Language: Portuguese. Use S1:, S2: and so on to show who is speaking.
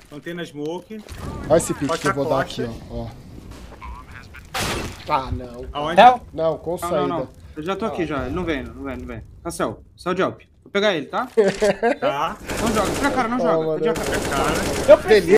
S1: Plantei na smoke.
S2: Olha esse pique
S1: Pode
S2: que eu vou dar
S1: costa.
S2: aqui, ó. Ah, não.
S1: Aonde?
S2: Não, com saída.
S3: Não. Eu já tô aqui já. Ele não vem. Cancel. Céu de Alp. Vou pegar ele, tá?
S1: Tá.
S3: Não joga. Pra cara, não joga.
S2: Calma,
S3: Podia
S2: né?
S3: cara.
S1: Cara.
S4: Eu prefiro